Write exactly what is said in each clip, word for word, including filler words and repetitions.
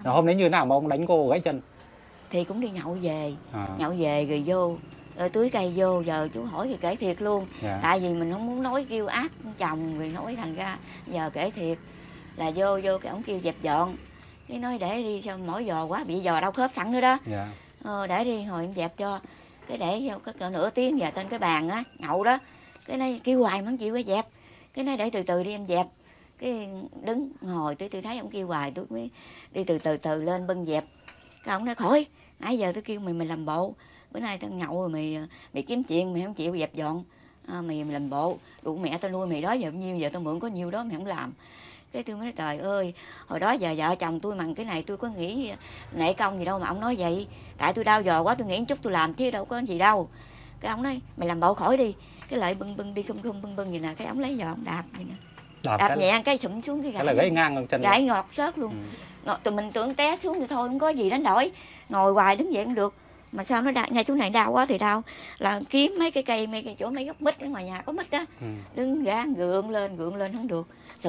Rồi hôm đấy như thế nào mà ông đánh cô gãy chân? Thì cũng đi nhậu về, À. nhậu về rồi vô rồi tưới cây vô, giờ chú hỏi thì kể thiệt luôn. Dạ. Tại vì mình không muốn nói kêu ác chồng rồi nói thành ra giờ kể thiệt là vô vô cái ổng kêu dẹp dọn. Cái nói để đi sao mỗi giò quá bị giò đau khớp sẵn nữa đó. Dạ. Ờ, để đi hồi em dẹp cho. Cái để vô cái cỡ nửa tiếng giờ trên cái bàn á, nhậu đó. Cái nói kêu hoài mà không chịu cái dẹp. Cái nói để từ từ đi em dẹp. Cái đứng ngồi tôi tôi thấy ông kêu hoài tôi mới đi từ từ từ lên bưng dẹp. Cái ông nói khỏi, nãy giờ tôi kêu mày mày làm bộ, bữa nay tao nhậu rồi mày mày kiếm chuyện mày không chịu dẹp dọn, à, mày, mày làm bộ, đủ mẹ tao nuôi mày đó giờ bao nhiêu, giờ tao mượn có nhiêu đó mày không làm. Cái tôi mới nói trời ơi, hồi đó giờ vợ chồng tôi bằng cái này tôi có nghĩ nể công gì đâu mà ông nói vậy. Tại tôi đau giò quá tôi nghĩ chút tôi làm chứ đâu có gì đâu. Cái ông nói mày làm bộ khỏi đi. Cái lại bưng bưng đi không không bưng bưng gì nè, cái ông lấy giò ông đạp vậy nè. Đạp, đạp cái nhẹ cái sụm xuống cái gãy. Cái là gãy ngang chân. Gãy ngọt xớt luôn. Ừ. Tụi mình tưởng té xuống thì thôi không có gì đánh đổi. Ngồi hoài đứng dậy cũng được. Mà sao nó đau, nhà chú này đau quá thì đau. Là kiếm mấy cái cây, mấy cái chỗ mấy gốc mít ở ngoài nhà có mít á. Ừ. Đứng ra gượng lên, gượng lên không được. Sụm.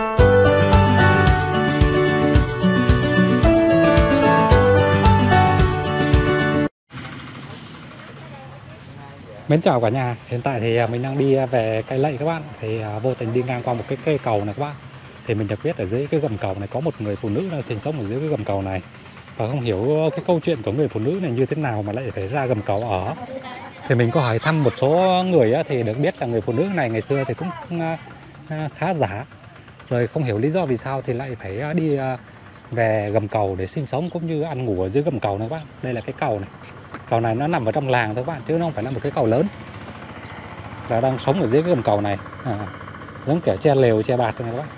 Mến chào cả nhà, hiện tại thì mình đang đi về Cây Lậy các bạn. Thì vô tình đi ngang qua một cái cây cầu này các bạn. Thì mình được biết ở dưới cái gầm cầu này có một người phụ nữ đang sinh sống ở dưới cái gầm cầu này. Và không hiểu cái câu chuyện của người phụ nữ này như thế nào mà lại phải ra gầm cầu ở. Thì mình có hỏi thăm một số người thì được biết là người phụ nữ này ngày xưa thì cũng khá giả. Rồi không hiểu lý do vì sao thì lại phải đi về gầm cầu để sinh sống cũng như ăn ngủ ở dưới gầm cầu này các bạn. Đây là cái cầu này. Cầu này nó nằm ở trong làng thôi các bạn, chứ nó không phải là một cái cầu lớn. Là đang sống ở dưới cái gầm cầu này, à, giống kiểu che lều, che bạt này các bạn.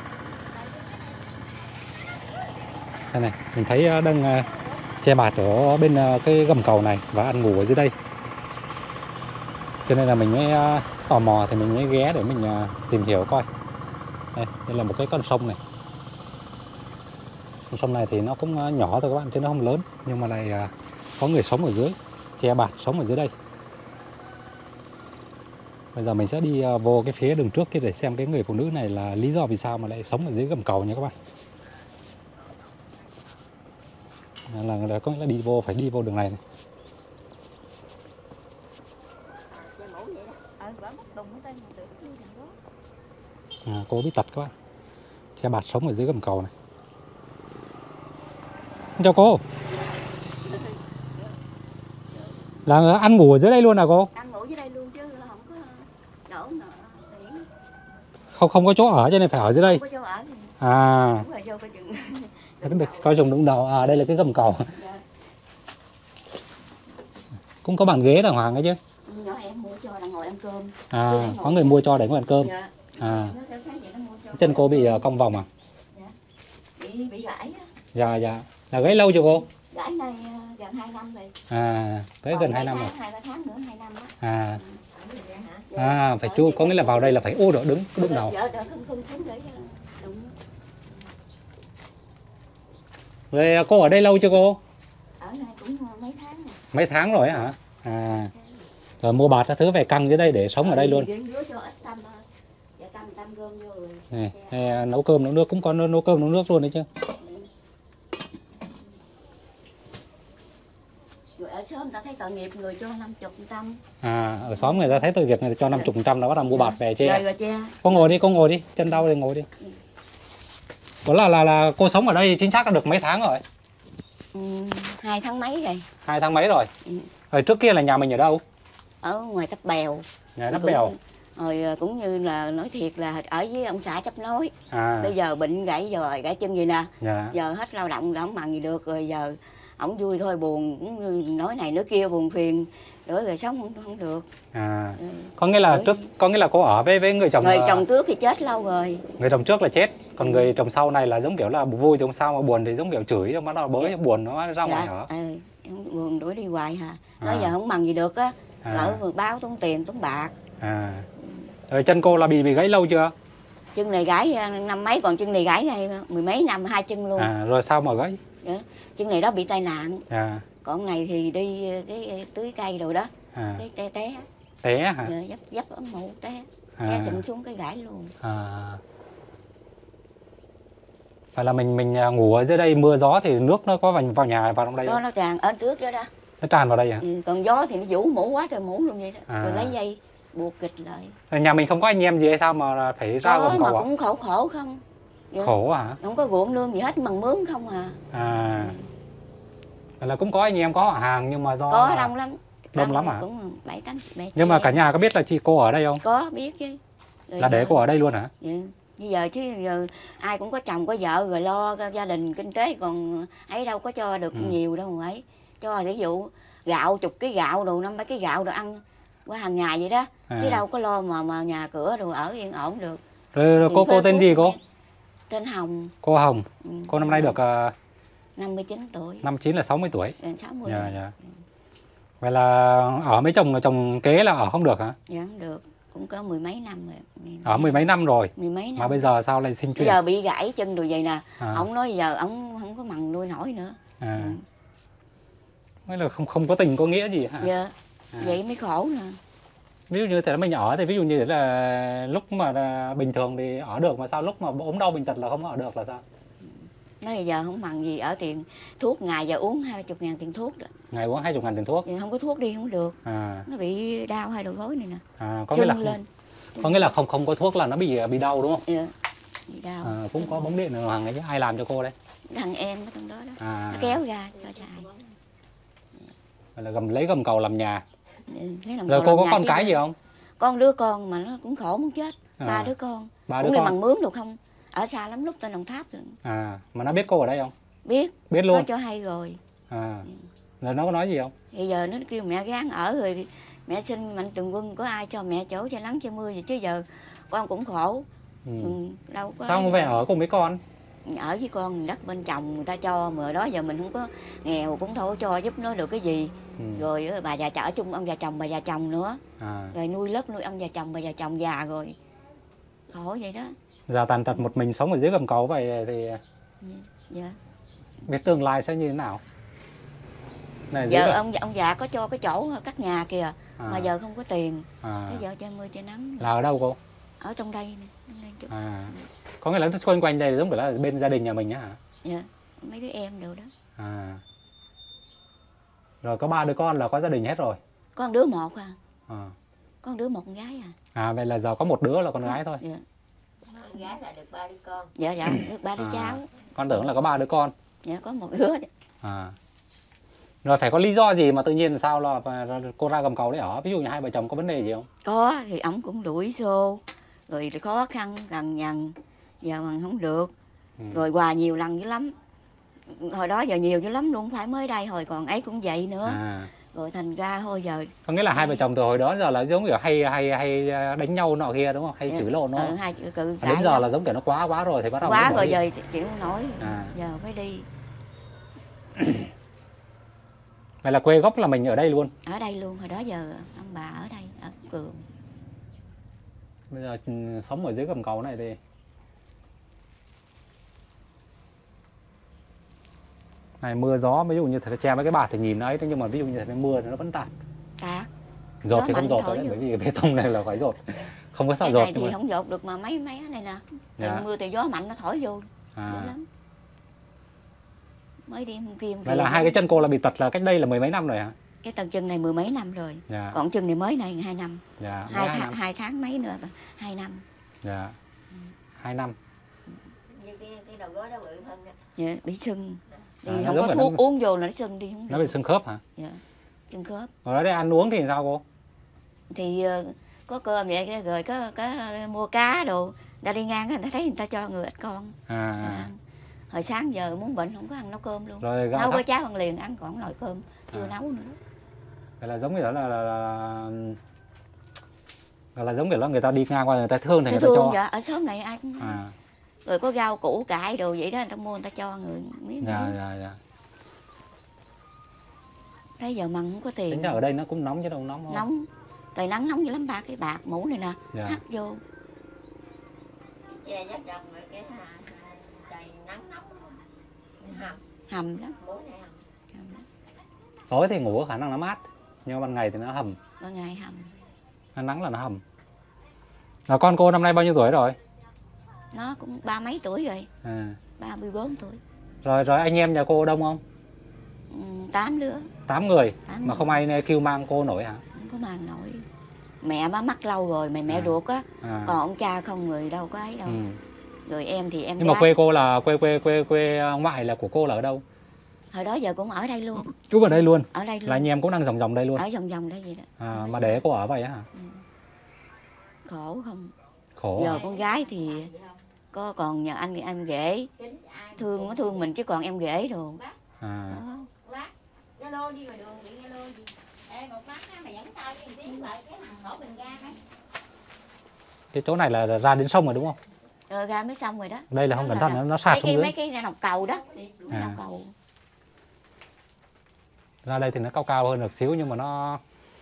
Đây này, mình thấy đang che bạt ở bên cái gầm cầu này và ăn ngủ ở dưới đây. Cho nên là mình mới tò mò thì mình mới ghé để mình tìm hiểu coi. Đây, đây là một cái con sông này. Con sông này thì nó cũng nhỏ thôi các bạn, chứ nó không lớn, nhưng mà lại có người sống ở dưới, che bạt sống ở dưới đây. Bây giờ mình sẽ đi vô cái phía đường trước kia để xem cái người phụ nữ này là lý do vì sao mà lại sống ở dưới gầm cầu nha các bạn. Là, là có nghĩa là đi vô phải đi vô đường này, này. À, cô bị tật các bạn, che bạt sống ở dưới gầm cầu này. Chào cô. Là ăn ngủ ở dưới đây luôn à cô? Ăn ngủ dưới đây luôn chứ không có chỗ nào. Không không có chỗ ở cho nên phải ở dưới đây. Không có chỗ ở. À. Đúng rồi, vô coi chừng. Được, coi chừng đúng đầu. À đây là cái gầm cầu. Dạ. Cũng có bàn ghế đàng hoàng ấy chứ. Nhỏ em mua cho là ngồi ăn cơm. À, có người mua cho để ngồi ăn cơm. Dạ. À. Chân cô bị cong vòng à? Dạ. Bị bị gãy á. Dạ dạ. Là gãy lâu chưa cô? Gãy này gần hai năm rồi. À, gãy gần hai năm rồi. hai ba tháng nữa hai năm á. À. À, phải chui, có nghĩa là vào đây là phải ô đỡ đứng đứng đầu. Rồi cô ở đây lâu chưa cô? Ở đây cũng mấy tháng rồi. Mấy tháng rồi hả? À. Rồi mua bạt các thứ về căng dưới đây để sống ở đây luôn. Này, này, nấu cơm nấu nước cũng có nấu, nấu cơm nấu nước luôn đấy chứ. Rồi ở xóm người ta thấy tội nghiệp người cho năm mươi phần trăm. À, ở xóm người ta thấy tội nghiệp người ta cho năm mươi phần trăm là bắt đầu mua bạt về che. Rồi, rồi che. Cô ngồi đi, cô ngồi đi, chân đau thì ngồi đi. Có là là là cô sống ở đây chính xác là được mấy tháng rồi? Ừ, hai tháng mấy rồi. Hai tháng mấy rồi. Ừ. Rồi trước kia là nhà mình ở đâu? Ở ngoài Tấp Bèo. Nhà Tấp Bèo. Rồi cũng như là nói thiệt là ở với ông xã Chấp Nối. À. Bây giờ bệnh gãy rồi, gãy chân gì nè. Dạ. Giờ hết lao động đã không bằng gì được rồi, giờ ổng vui thôi, buồn cũng nói này nói kia, buồn phiền, rồi rồi sống không không được. À. Ừ. Có nghĩa là trước có nghĩa là cô ở với với người chồng. Người chồng trước thì chết lâu rồi. Người chồng trước là chết, còn ừ. người chồng sau này là giống kiểu là vui thì không sao, mà buồn thì giống kiểu chửi, nó bắt đầu bới dạ. buồn nó ra ngoài ở. Ừ, buồn đuổi đi hoài hả. Nói à. giờ không bằng gì được á. À. Lỡ vừa báo tốn tiền tốn bạc. À. Rồi chân cô là bị bị gãy lâu chưa? Chân này gãy năm mấy, còn chân này gãy này mười mấy năm, hai chân luôn. À, rồi sao mà gãy? Dạ. Chân này đó bị tai nạn. À. Còn này thì đi cái tưới cây rồi đó. À. Cái té té. Té hả? Dạ, dấp dấp ấm mụ té. À. Té sụm xuống cái gãy luôn. À. Phải là mình mình à, ngủ ở dưới đây mưa gió thì nước nó có vào, vào nhà vào trong đây Đó không? nó tràn ở trước đó đó. Nó tràn vào đây à? Ừ, còn gió thì nó vũ mũ quá trời mũ luôn vậy đó. À. Rồi lấy dây buộc kịch lại. Nhà mình không có anh em gì hay sao mà phải ra Có gầm mà cầu à? cũng khổ khổ không. Dạ. Khổ hả? Không có ruộng nương gì hết, bằng mướn không à. À. Ừ. Vậy là cũng có anh em có họ hàng nhưng mà do Có là... đông lắm. Đông lắm à? Cũng bảy tám mẹ. Nhưng mà cả nhà có biết là chị cô ở đây không? Có biết chứ. Rồi Là để giờ- cô ở đây luôn hả? Dạ. Bây giờ chứ giờ ai cũng có chồng có vợ rồi lo gia đình kinh tế, còn ấy đâu có cho được Ừ. nhiều đâu ấy. Cho ví dụ gạo chục ký gạo đồ, năm mấy ký gạo đồ ăn qua hàng ngày vậy đó. À. Chứ đâu có lo mà mà nhà cửa đồ ở yên ổn được. Rồi, rồi cô cô tên gì cô? Tên Hồng. Cô Hồng. Ừ. Cô năm nay được uh, năm mươi chín tuổi. năm chín là sáu mươi tuổi. Gần sáu mươi. Dạ, dạ. Vậy là ở mấy chồng chồng kế là ở không được hả? Dạ không được, cũng có mười mấy năm rồi. Mười Ở mười mấy năm rồi. Mười mấy năm. Mà bây giờ sao lại sinh Bây chuyện? giờ bị gãy chân rồi vậy nè. À. Ông nói giờ ông không có mần nuôi nổi nữa. À. Ừ. Mới là không không có tình có nghĩa gì hả? Dạ. À. Vậy mới khổ nè. Ví dụ như thế là mình ở thì ví dụ như thế là lúc mà là bình thường thì ở được, mà sao lúc mà ốm đau bệnh tật là không ở được là sao? Nói giờ không bằng gì ở tiền thuốc, ngày giờ uống hai chục ngàn tiền thuốc đó. Ngày uống hai chục ngàn tiền thuốc. Giờ không có thuốc đi không được. À. Nó bị đau hai đầu gối này nè. À, có nghĩa là Sưng không, lên. có nghĩa là không không có thuốc là nó bị bị đau đúng không? Dạ. Bị đau. À, cũng có bóng điện đường hoàng ấy chứ, ai làm cho cô đấy? Thằng em ở trong đó đó. À. Nó kéo ra cho xài. Vậy là gầm lấy gầm cầu làm nhà. Ừ, lấy làm Rồi cầu cô làm có nhà con chứ cái đâu. gì không? Con đứa con mà nó cũng khổ muốn chết. À. Ba đứa con. Ba Cũng đứa đi con. bằng mướn được không? Ở xa lắm, lúc tên Đồng Tháp rồi. À, mà nó biết cô ở đây không? Biết. Biết Có luôn. cho hay rồi. À. Rồi nó có nói gì không? Bây giờ nó kêu mẹ gán ở rồi mẹ xin Mạnh Thường Quân, có ai cho mẹ chỗ che nắng che mưa gì chứ giờ con cũng khổ. Ừ. Ừ, đâu có. Sao không về ở cùng với con? Ở với con đất bên chồng người ta cho, mà đó giờ mình không có nghèo cũng đâu có cho giúp nó được cái gì. Ừ. Rồi bà già chợ chung ông già chồng bà già chồng nữa. À. Rồi nuôi lớp nuôi ông già chồng bà già chồng già rồi. Khổ vậy đó. Giờ tàn tật một mình sống ở dưới gầm cầu vậy thì Dạ. biết tương lai sẽ như thế nào? Này, Giờ dưới ông ông già có cho cái chỗ cắt nhà kìa. À. Mà giờ không có tiền. À. Bây giờ che mưa che nắng. Là ở đâu cô? Ở trong đây nè. Trong đây chút. À. Có nghĩa là nó quanh quanh đây giống kiểu là bên gia đình nhà mình á hả? Dạ. Mấy đứa em đều đó. À. Rồi có ba đứa con là có gia đình hết rồi. Con đứa một à. À. Con đứa một con gái à. À vậy là giờ có một đứa là con gái thôi. Dạ. Con gái là được ba đứa con. Dạ dạ, được ba đứa À. cháu. Con tưởng là có ba đứa con. Dạ có một đứa. À. Rồi phải có lý do gì mà tự nhiên sao là mà cô ra gầm cầu để ở? Ví dụ như hai vợ chồng có vấn đề gì không? Có thì ổng cũng đuổi xô. Rồi khó khăn cằn nhằn. Giờ mà không được. Ừ. Rồi quà nhiều lần dữ lắm. Hồi đó giờ nhiều dữ lắm luôn, phải mới đây hồi còn ấy cũng vậy nữa. À. Rồi thành ra thôi giờ. Có nghĩa là hai vợ chồng từ hồi đó giờ là giống kiểu hay hay hay đánh nhau nọ kia đúng không? Hay chửi lộn đúng Ừ, không? hai chữ cự À, đến giờ là giống kiểu nó quá quá rồi thì bắt đầu quá mới bỏ rồi đi. giờ chịu không nổi. À. Giờ phải đi. Vậy là quê gốc là mình ở đây luôn. Ở đây luôn, hồi đó giờ ông bà ở đây, ở Cường. Bây giờ ừ, sống ở dưới gầm cầu này thì này mưa gió, ví dụ như thế che mấy cái bạt thì nhìn ấy, nhưng mà ví dụ như thế mưa thì nó vẫn tạt. Tạt. Dột Gió thì không mạnh dột thổi đấy, vô. bởi vì bê tông này là phải dột. Không có sao Cái dột. này thì mà. không dột được mà mấy mấy này nè. Từ Dạ. mưa từ gió mạnh nó thổi vô. À. Dữ lắm. Mới đi hôm kia. hôm Vậy kia là hai cái chân cô là bị tật là cách đây là mười mấy năm rồi hả? cái tầng chân này mười mấy năm rồi. Dạ. Còn chân này mới này hai năm. Dạ. Hai, hai tháng, năm. hai tháng mấy nữa, hai năm. Dạ. Hai năm. Như cái, cái đầu gối đó bự hơn đó. Dạ, bị sưng. Đi À, nó không giống có là thuốc nó- uống vô là nó sưng đi không Nó được. bị xương khớp hả? Dạ, sưng khớp. Rồi đây ăn uống thì sao cô? Thì ờ, có cơm vậy rồi có, có mua cá đồ. Ta đi ngang người ta thấy người ta cho người ít con. À. À. Hồi sáng giờ muốn bệnh không có ăn nấu cơm luôn. Rồi gạo Nấu thóc. cái cháo ăn liền, ăn còn nồi cơm chưa À. nấu nữa. Vậy là giống kiểu là là, là, là, gọi là giống kiểu là người ta đi ngang qua người ta thương thì Thấy người ta thương cho. dạ, ở xóm này ai cũng À. rồi có rau củ cải đồ vậy đó, người ta mua người ta cho người miếng. Dạ dạ dạ. Thấy giờ măng không có tiền. Tính ra ở đây nó cũng nóng chứ đâu nóng không? Nóng. Trời nắng nóng dữ lắm, ba cái bạc mũ này nè, Dạ. hắt vô. Che giáp dòng rồi cái hà, hà, trời nắng nóng hầm Hầm lắm. mũi này hầm. Hầm lắm. Tối thì ngủ có khả năng nó mát, nhưng mà ban ngày thì nó hầm, Ban ngày hầm. nó nắng là nó hầm. Là con cô năm nay bao nhiêu tuổi rồi? Nó cũng ba mấy tuổi rồi. À. ba mươi bốn tuổi. Rồi rồi anh em nhà cô đông không? Ừ, tám đứa. Tám người. Tám Mà người. không ai kêu mang cô nổi hả? Không có mang nổi. Mẹ má mắc lâu rồi, mẹ mẹ À. ruột á. À. Còn ông cha không, người đâu có ấy đâu. Ừ. Rồi em thì em Nhưng gái. mà quê cô là quê quê quê quê ngoại là của cô là ở đâu? Hồi đó giờ cũng ở đây luôn. Chú ở đây luôn. Ở đây luôn. Là anh em cũng đang vòng vòng đây luôn. Ở vòng vòng đây vậy đó. À, mà để cô ở vậy á hả? Ừ. Khổ không? Khổ. Giờ con gái thì có còn nhờ anh anh rể thương nó thương mình chứ còn em rể đồ. À. Đó. Zalo đi ngoài đường bị Zalo gì. Ê một mắt á, mày dẫn tao với tiếng lại cái thằng hổ bình ga đấy. Cái chỗ này là ra đến sông rồi đúng không? Ờ, ra mới xong rồi đó. Đây là không cẩn thận nó, nó sạt mấy xuống cái, dưới. mấy cái nọc cầu đó. Mấy À. nọc cầu. Ra đây thì nó cao cao hơn được xíu nhưng mà nó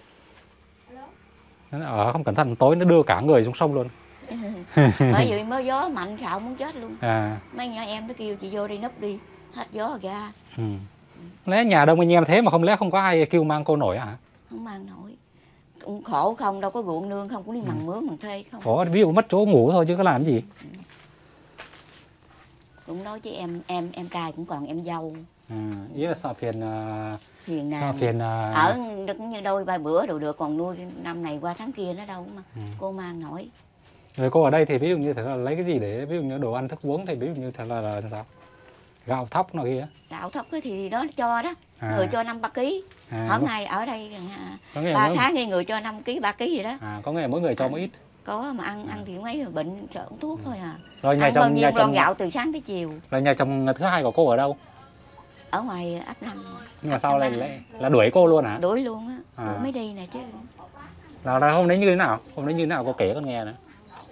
nó ở không cẩn thận tối nó đưa cả người xuống sông luôn. Bởi vì mới gió mạnh sợ muốn chết luôn. À. Mấy nhỏ em nó kêu chị vô đi nấp đi, hết gió rồi ra. Ừ. Lẽ nhà đông anh em thế mà không lẽ không có ai kêu mang cô nổi hả? Không mang nổi. Cũng khổ không, đâu có ruộng nương không, cũng đi mần Ừ. mướn mần thuê không. Có ví dụ mất chỗ ngủ thôi chứ có làm gì. Cũng nói chứ em em em trai cũng còn em dâu. À, ý là sợ phiền uh, Hiền sợ nàng. phiền uh... Ở được như đôi ba bữa đồ được, còn nuôi năm này qua tháng kia nó đâu mà. Ừ. Cô mang nổi. Rồi cô ở đây thì ví dụ như thế là lấy cái gì để ví dụ như đồ ăn thức uống thì ví dụ như thế là, là sao? Gạo thóc nó kia. Gạo thóc thì đó cho đó. À. Người cho năm ba ký. À, Hôm có- nay ở đây gần có nghĩa là ba mỗi, tháng thì người cho năm ký ba ký gì đó. à, có nghĩa là mỗi người cho À. một ít. Có mà ăn ăn thì mấy bệnh sợ uống thuốc thôi à. Rồi nhà Ăn bao chồng nhiêu nhà lon chồng gạo từ sáng tới chiều. rồi nhà chồng thứ hai của cô ở đâu? Ở ngoài ấp năm. Nhưng mà ấp sau năm này A. lại là đuổi cô luôn hả? Đuổi luôn á. À. Đuổi mới đi nè chứ. Là, là hôm đấy như thế nào? Hôm đấy như thế nào cô kể con nghe nữa.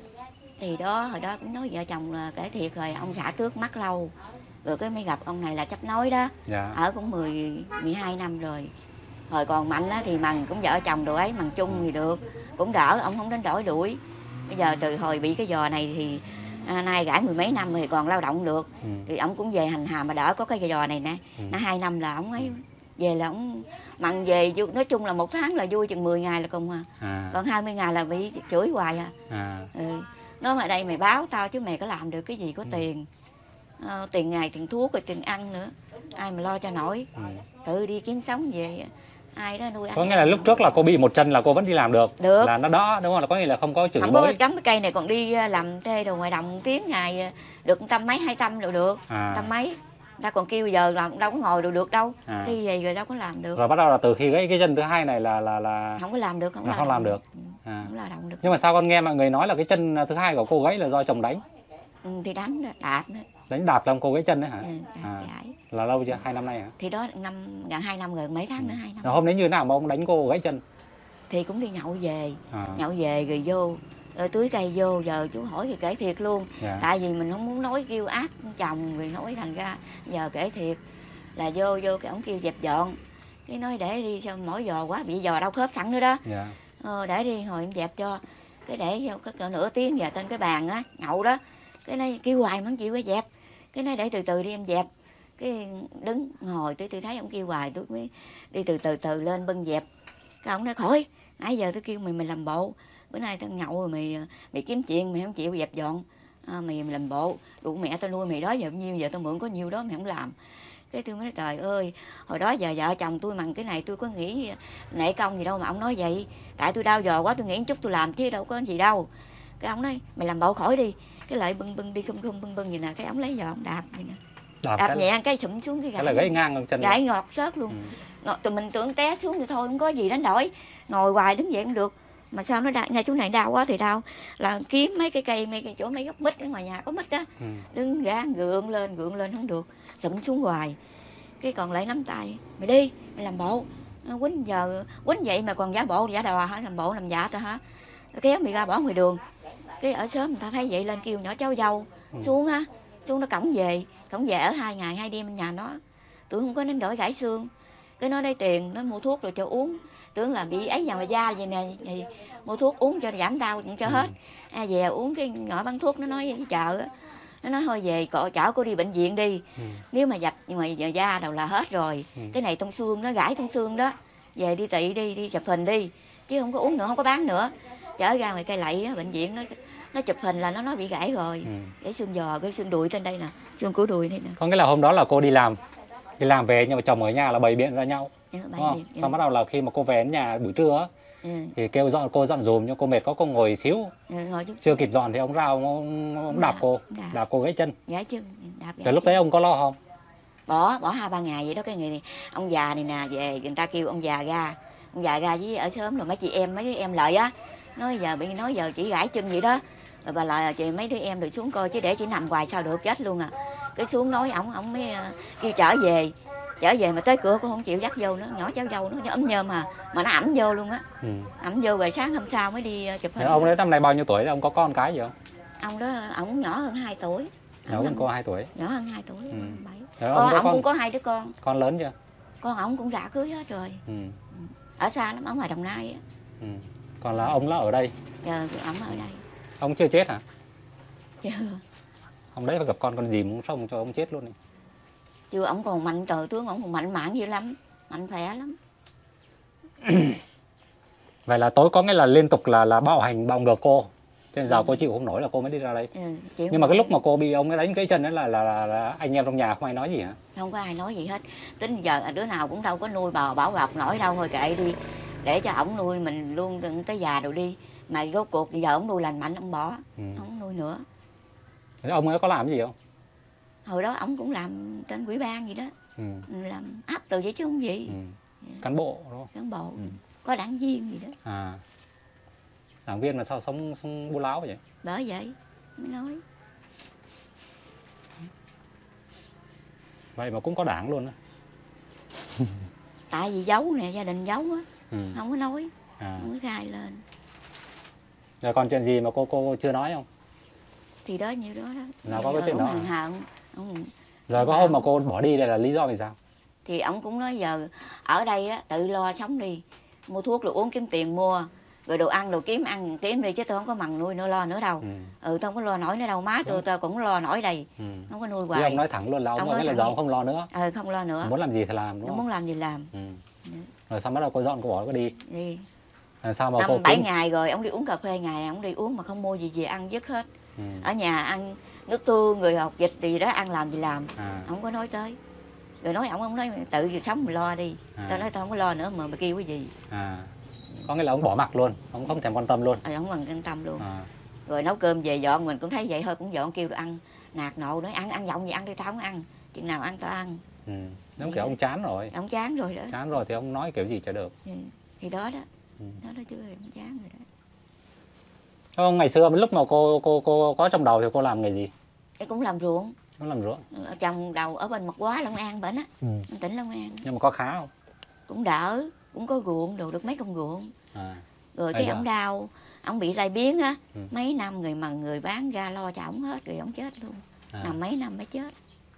Thì đó hồi đó cũng nói vợ chồng là kể thiệt rồi ông xã tước mắt lâu. Rồi cái mới gặp ông này là chấp nối đó. Dạ. Ở cũng mười, mười hai năm rồi. Hồi còn mạnh á thì mần cũng vợ chồng đồ ấy, mần chung thì được. Cũng đỡ, ông không đến đổi đuổi. Bây giờ từ hồi bị cái giò này thì à, nay gãi mười mấy năm rồi còn lao động được. Ừ. Thì ông cũng về hành hà mà đỡ có cái giò này nè. Ừ. Nó hai năm là ông ấy về là ông mần về vui- nói chung là một tháng là vui chừng mười ngày là cùng à. À. Còn hai mươi ngày là bị chửi hoài à. À. Ừ. Nó mà đây mày báo tao chứ mày có làm được cái gì có Ừ. tiền. Ờ, tiền ngày tiền thuốc rồi tiền ăn nữa. Ai mà lo cho nổi. Ừ. Tự đi kiếm sống về. Ai đó nuôi ăn. Có nghĩa là lúc trước là cô bị một chân là cô vẫn đi làm được. Được. Là nó đỡ đúng không? Là có nghĩa là không có chửi Không có bới. cắm cái cây này còn đi à, làm tê đồ ngoài đồng tiếng ngày à, được trăm mấy hai trăm rồi được. À. Trăm mấy. Ta còn kêu giờ là đâu có ngồi được được đâu. À. Khi về rồi đâu có làm được. Rồi bắt đầu là từ khi gãy cái chân thứ hai này là là là Không có làm được. Không là lao không làm động được. Ừ, À. không lao động được. Nhưng mà sao con nghe mọi người nói là cái chân thứ hai của cô gãy là do chồng đánh. Ừ, thì đánh đó, đạp nữa. Đánh đạp làm cô gãy chân đấy hả? Ừ, đạp À. gãi. Là lâu chưa? Hai năm nay hả? Thì đó năm gần hai năm rồi, mấy tháng nữa hai năm. Rồi hôm đấy như thế nào mà ông đánh cô gãy chân? Thì cũng đi nhậu về. À. Nhậu về rồi vô rồi tưới cây vô, giờ chú hỏi thì kể thiệt luôn. Dạ. Tại vì mình không muốn nói kêu ác chồng rồi nói thành ra giờ kể thiệt là vô vô cái ổng kêu dẹp dọn. Cái nói để đi sao mỗi giò quá bị giò đau khớp sẵn nữa đó. Dạ. Ờ, để đi hồi em dẹp cho. Cái để vô cái cỡ nửa tiếng giờ trên cái bàn á, nhậu đó. Cái này kêu hoài mà không chịu cái dẹp. Cái này để từ từ đi em dẹp. Cái đứng ngồi tôi tôi thấy ông kêu hoài tôi mới đi từ từ từ lên bưng dẹp. Cái ông nói khỏi, nãy giờ tôi kêu mày mày làm bộ. Bữa nay tao nhậu rồi mày mày kiếm chuyện mày không chịu dẹp dọn. À, mày, mày làm bộ, đủ mẹ tao nuôi mày đó giờ bao nhiêu, giờ tao mượn có nhiêu đó mày không làm. Cái tôi mới nói trời ơi, hồi đó giờ vợ chồng tôi bằng cái này tôi có nghĩ nể công gì đâu mà ông nói vậy. Tại tôi đau giò quá tôi nghĩ một chút tôi làm chứ đâu có gì đâu. Cái ông nói mày làm bộ khỏi đi. Cái lại bưng bưng đi không không bưng bưng gì nè, cái ông lấy giò ông đạp vậy nè. Đạp, Đạp cái, nhẹ cái sụm xuống cái cái là gãy. gãy ngang con chân. Gãy ngọt xớt luôn. Ừ. Ngọt, tụi mình tưởng té xuống thì thôi không có gì đánh đổi. Ngồi hoài đứng dậy cũng được. Mà sao nó đau, ngay chỗ này đau quá thì đau. Là kiếm mấy cái cây, mấy cái chỗ mấy gốc mít ở ngoài nhà có mít á. Ừ. Đứng ra gượng lên, gượng lên không được. Sụm xuống hoài. Cái còn lại nắm tay. Mày đi, mày làm bộ. Quýnh giờ, quýnh vậy mà còn giả bộ, giả đò hả? Làm bộ làm dạ ta hả? Kéo mày ra bỏ ngoài đường. Cái ở sớm người ta thấy vậy lên kêu nhỏ cháu dâu. Ừ. Xuống á, xuống nó cổng về. Cổng về ở hai ngày, hai đêm bên nhà nó. Tưởng không có nên đổi gãy xương. Cái nó lấy tiền, nó mua thuốc rồi cho uống. Tưởng là bị ấy vào mà da vậy nè. Thì mua thuốc uống cho giảm đau cho hết. Ừ. À, về uống cái nhỏ bán thuốc nó nói với chợ á. Nó nói thôi về cọ chở cô đi bệnh viện đi. Ừ. Nếu mà dập nhưng mà giờ da đầu là hết rồi. Ừ. Cái này tông xương nó gãy tông xương đó. Về đi tị đi, đi chụp hình đi. Chứ không có uống nữa, không có bán nữa. Chở ra ngoài cây lậy á, bệnh viện nó nó chụp hình là nó nói bị gãy rồi. Ừ. Gãy xương giò, cái xương đùi trên đây nè, xương của đùi đây nè. Có nghĩa là hôm đó là cô đi làm, đi làm về nhưng mà chồng ở nhà là bày biện ra nhau. Ừ, Đúng bảy không? điểm, Xong ừ. bắt đầu là khi mà cô về đến nhà buổi trưa á, Ừ. thì kêu dọn, cô dọn dùm nhưng cô mệt có cô ngồi xíu. Ừ, ngồi chút Chưa xíu. kịp dọn thì ông ra ông, ông, ông đạp cô, Đạp. đạp cô gãy chân. Gãy chân, đạp gãy Từ lúc chân. đấy ông có lo không? Bỏ, bỏ hai ba ngày vậy đó. Cái người này, ông già này nè, về người ta kêu ông già ra. Ông già ra với ở sớm rồi mấy chị em, mấy đứa em Lợi á. Nói giờ bị nói giờ chỉ gãy chân vậy đó. Rồi bà Lợi chị mấy đứa em được xuống coi chứ để chị nằm hoài sao được, chết luôn à. Cái xuống nói ổng, ổng mới uh, kêu trở về. Trở về mà tới cửa cũng không chịu dắt vô nữa, nhỏ cháu dâu nó ấm nhơm mà. Mà nó ẩm vô luôn á. Ừ. Ẩm vô rồi sáng hôm sau mới đi uh, chụp hình. Thế ông đấy năm nay bao nhiêu tuổi? Ông có con cái gì không? Ông đó, ổng nhỏ hơn hai tuổi. Nhỏ hơn cô hai tuổi. Nhỏ hơn hai tuổi, Ừ. bảy. Thế ông Con có ổng con, cũng có hai đứa con. con lớn chưa? Con ổng cũng đã cưới hết rồi. Ừ. Ở xa lắm, ổng ngoài Đồng Nai á. Ừ. Còn là ông là ở đây. Giờ ổng ở đây. Ông chưa chết hả? Chưa. Ông đấy phải gặp con con gì muốn xong cho ông chết luôn đi. Chưa, ổng còn mạnh, trời tướng ổng còn mạnh mẽ dữ lắm. Mạnh khỏe lắm. Vậy là tối có nghĩa là liên tục là là bạo hành bạo ngược cô. Cho nên giờ cô chịu không nổi là cô mới đi ra đây. Ừ, chịu Nhưng mà cái không lúc mà cô bị ông ấy đánh cái chân đấy là, là, là, là anh em trong nhà không ai nói gì hả? không có ai nói gì hết. Tính giờ đứa nào cũng đâu có nuôi bò bảo bọc nổi đâu, thôi kệ đi. Để cho ổng nuôi mình luôn tới già rồi đi. Mà rốt cuộc giờ ổng nuôi lành mạnh, ổng bỏ. Ừ. Không nuôi nữa. Thế ông ấy có làm cái gì không? Hồi đó ổng cũng làm trên quỹ ban gì đó. Ừ. Làm áp từ vậy chứ không gì. Ừ. Cán bộ đúng không? Cán bộ. Ừ. Có đảng viên gì đó. À. Đảng viên mà sao sống, sống bố láo vậy? Bởi vậy mới nói. Vậy mà cũng có đảng luôn á. Tại vì giấu nè, gia đình giấu á. Ừ. Không có nói. À. Không có khai lên. Rồi còn chuyện gì mà cô cô chưa nói không? Thì đó nhiêu đó đó. Nào có cái chuyện đó Hành à? hạ ông, ông, Rồi có hôm mà cô bỏ đi đây là lý do vì sao? thì ông cũng nói giờ ở đây á, tự lo sống đi. Mua thuốc rồi uống kiếm tiền mua. Rồi đồ ăn đồ kiếm ăn kiếm đi chứ tôi không có mằng nuôi nữa lo nữa đâu. Ừ. Ừ tôi không có lo nổi nữa đâu. Má tôi tôi cũng lo nổi đây. Ừ. Không có nuôi Chứ hoài. ông nói thẳng luôn là ông, Ông nói nói là thẳng giờ đi. ông không lo nữa. Ừ không lo nữa. Muốn làm gì thì làm đúng Nó không? muốn làm gì làm. Ừ. Ừ. Rồi xong bắt đầu cô dọn cô bỏ cô đi. Đi. Là sao mà cô Năm bảy kiếm? ngày rồi ông đi uống cà phê ngày ông đi uống mà không mua gì về ăn dứt hết. Ừ. Ở nhà ăn nước tương người học dịch gì đó ăn làm gì làm. À. Không có nói tới. Rồi nói ông ông nói tự sống mình lo đi. À. Tao nói tao không có lo nữa mà mà kêu cái gì. À. Có nghĩa là ông bỏ mặc luôn, ông không thèm quan tâm luôn. Ừ, không cần quan tâm luôn. À. Rồi nấu cơm về dọn mình cũng thấy vậy thôi cũng dọn kêu được ăn. Nạt nộ nói ăn ăn giọng gì ăn đi tao không ăn. Chừng nào ăn tao ăn. Ừ. Giống Vậy kiểu đó. ông chán rồi. Ông chán rồi đó. Chán rồi thì ông nói kiểu gì cho được. Ừ. Thì đó đó. Ừ. Đó đó chứ ông chán rồi đó. Không, ngày xưa lúc mà cô cô cô có trong đầu thì cô làm nghề gì? Cái cũng làm ruộng. Nó làm ruộng. Ở trong đầu ở bên Mộc Quá Long An bển á. Ừ. Tỉnh Long An. Nhưng mà có khá không? Cũng đỡ. Cũng có ruộng đồ được mấy công ruộng. À. Rồi Bây cái giờ? ông đau. Ông bị tai biến á. Ừ. Mấy năm người mà người bán ra lo cho ổng hết rồi ổng chết luôn. À. Nằm mấy năm mới chết.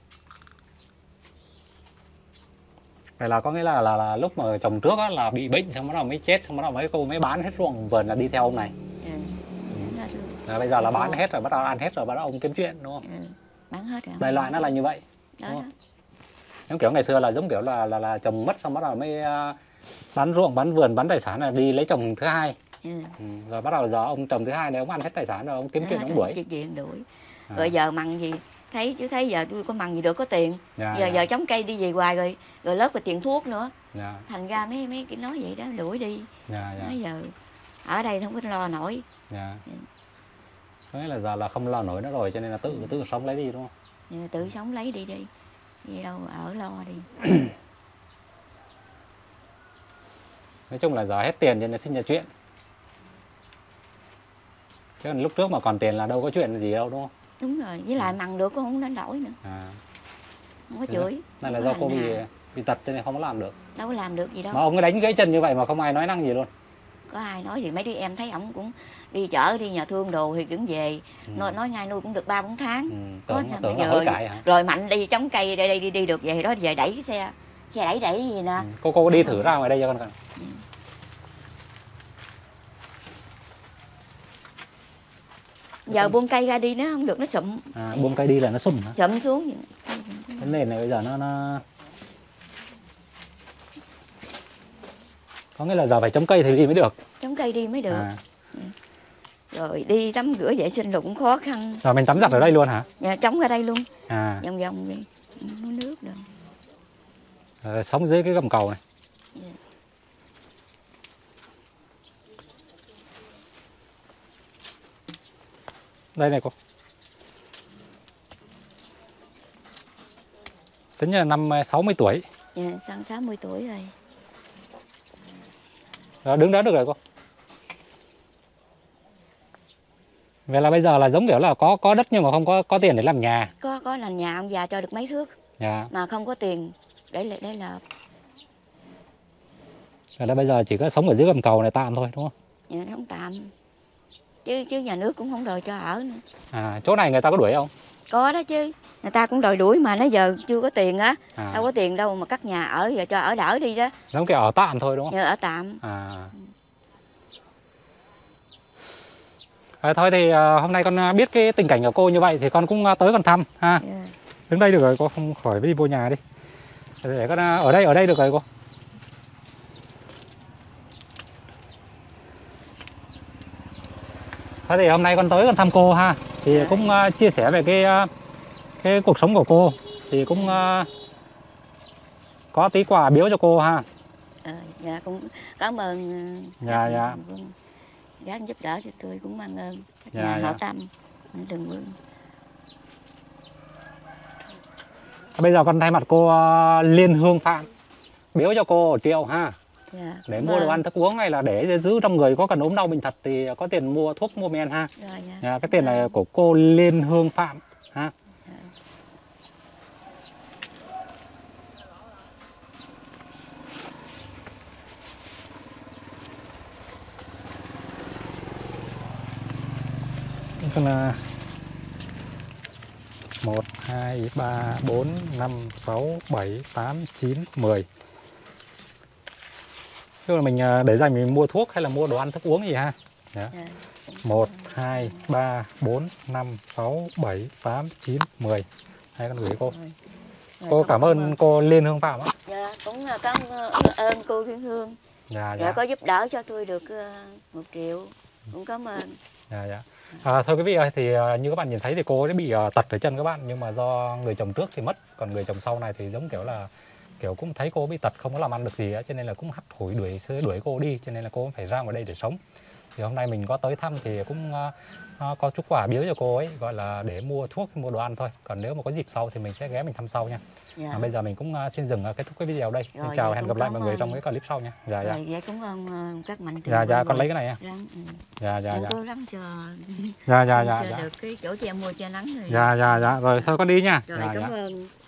Vậy là có nghĩa là, là là lúc mà chồng trước á là bị bệnh xong bắt đầu mới chết, xong bắt đầu mấy cô mới bán hết ruộng vườn là đi theo ông này. Ừ. Bán hết luôn. Rồi bây giờ là bán Ồ. hết rồi, bắt đầu ăn hết rồi, bắt đầu ông kiếm chuyện đúng không? Ừ. Bán hết rồi. Đại loại nó là như vậy. Đó, đúng đó. không? Giống kiểu ngày xưa là giống kiểu là là, là chồng mất xong bắt đầu mới uh, bán ruộng, bán vườn, bán tài sản là đi lấy chồng thứ hai. Ừ. Ừ. Rồi bắt đầu giờ ông chồng thứ hai này ông ăn hết tài sản rồi ông kiếm chuyện Hết ông rồi, đuổi. chuyện chuyện đuổi. À. Rồi giờ mằng gì thấy chứ thấy giờ tôi có mằng gì được có tiền. Dạ, giờ dạ, giờ chống cây đi về hoài rồi rồi lớp về tiền thuốc nữa. dạ, Thành ra mấy mấy cái nói vậy đó đuổi đi. dạ, dạ, Nói giờ ở đây không có lo nổi. dạ. Ừ. Có nghĩa là giờ là không lo nổi nữa rồi cho nên là tự tự sống lấy đi đúng không? Giờ tự sống lấy đi đi. Gì đâu ở lo đi. Nói chung là giờ hết tiền cho nên sinh ra chuyện. Chứ còn lúc trước mà còn tiền là đâu có chuyện gì đâu đúng không? Đúng rồi, với lại mằng được cũng không đánh đổi nữa. À. Không có Thế chửi. Này là không do có cô hành bị hạ. bị tật cho nên không có làm được. Đâu có làm được gì đâu. Mà ông ấy đánh gãy chân như vậy mà không ai nói năng gì luôn. Có ai nói gì mấy đứa em thấy ổng cũng đi chở đi nhà thương đồ thì cũng về. Ừ. Nói, nói ngay nuôi cũng được ba bốn tháng. Ừ. Có Tưởng, sao tưởng bây là giờ- hối cải hả? Rồi mạnh đi chống cây đây đây đi đi được về đó về đẩy cái xe. Xe đẩy đẩy gì nè. Ừ. Cô cô đi thử ra ngoài đây cho con coi. Giờ buông cây ra đi nó không được nó sụm. À, buông cây đi là nó sùm hả? Sụm xuống vậy. Cái nền này bây giờ nó nó có nghĩa là giờ phải chống cây thì đi mới được. Chống cây đi mới được. À. rồi đi tắm rửa vệ sinh cũng khó khăn. Rồi mình tắm giặt ở đây luôn hả? Dạ, trống ở đây luôn, À, vòng vòng đi, không có nước đâu. rồi, sống dưới cái gầm cầu này. Dạ. Đây này cô. Tính là năm sáu mươi tuổi. Dạ, sang sáu mươi tuổi rồi. Rồi, đứng đó được rồi cô. Vậy là bây giờ là giống kiểu là có có đất nhưng mà không có có tiền để làm nhà. Có có là nhà ông già cho được mấy thước Dạ. mà không có tiền để để, để là Vậy là bây giờ chỉ có sống ở dưới gầm cầu này tạm thôi đúng không? dạ, không tạm. Chứ chứ nhà nước cũng không đòi cho ở nữa. À, chỗ này người ta có đuổi không? Có đó chứ, người ta cũng đòi đuổi mà nó giờ chưa có tiền á. À, Đâu có tiền đâu mà cắt nhà ở, giờ cho ở đỡ đi đó. giống kiểu ở tạm thôi đúng không? Giờ ở tạm. À. À, thôi thì à, hôm nay con à, biết cái tình cảnh của cô như vậy thì con cũng à, tới con thăm ha. Dạ. Đứng đây được rồi, cô không khỏi đi vô nhà đi. Để con à, ở đây ở đây được rồi cô. Thế thì hôm nay con tới con thăm cô ha. Thì Dạ. cũng à, chia sẻ về cái à, cái cuộc sống của cô thì cũng à, có tí quà biếu cho cô ha. Ờ, dạ cũng cảm ơn. ờ, Dạ, các dạ. mạnh thường quân dám giúp đỡ cho tôi, cũng mang ơn các Dạ, nhà dạ. hảo tâm mạnh thường quân. Bây giờ con thay mặt cô à, Liên Hương Phạm biếu cho cô một triệu ha. Dạ, Để cảm mua đồ ơn. ăn thức uống hay là để giữ trong người, có cần ốm đau bệnh tật thì có tiền mua thuốc mua men ha. Rồi, dạ. Dạ, cái tiền này của cô Liên Hương Phạm ha. Dạ. Tức là một, hai, ba, bốn, năm, sáu, bảy, tám, chín, mười. Tức là mình à, để dành mình mua thuốc hay là mua đồ ăn thức uống gì ha. Dạ. Dạ. một, hai, ba, bốn, năm, sáu, bảy, tám, chín, mười. Đây con gửi cô. Rồi. Rồi, Cô con cảm ơn cô Liên Hương Phạm ạ. Dạ, cũng là cảm ơn cô Thiên Hương. Dạ, Dạ, dạ. có giúp đỡ cho tôi được ờ, một triệu. Cũng cảm ơn. Dạ, dạ. À, thôi quý vị ơi, thì à, như các bạn nhìn thấy thì cô ấy bị à, tật ở chân các bạn, nhưng mà do người chồng trước thì mất, còn người chồng sau này thì giống kiểu là kiểu cũng thấy cô bị tật không có làm ăn được gì á, cho nên là cũng hắt hủi đuổi đuổi cô đi, cho nên là cô phải ra ngoài đây để sống. Thì hôm nay mình có tới thăm thì cũng à, à, có chút quà biếu cho cô ấy, gọi là để mua thuốc mua đồ ăn thôi, còn nếu mà có dịp sau thì mình sẽ ghé mình thăm sau nha. Dạ. À, bây giờ mình cũng à, xin dừng à, kết thúc cái video đây. Xin Rồi, chào, vậy hẹn cũng gặp lại cảm mọi người ơn. trong cái clip sau nha. Dạ, dạ. Rồi, vậy cũng ơn ờ, các mạnh thường Dạ, quân dạ, con rồi. lấy cái này nha. Ráng, ừ. Dạ, dạ, Em dạ. cố gắng chờ, Dạ, dạ, cho dạ, dạ. được cái chỗ cho em mua che nắng rồi. Dạ, dạ, dạ. Rồi thôi con đi nha. Rồi, Dạ, cảm dạ. ơn.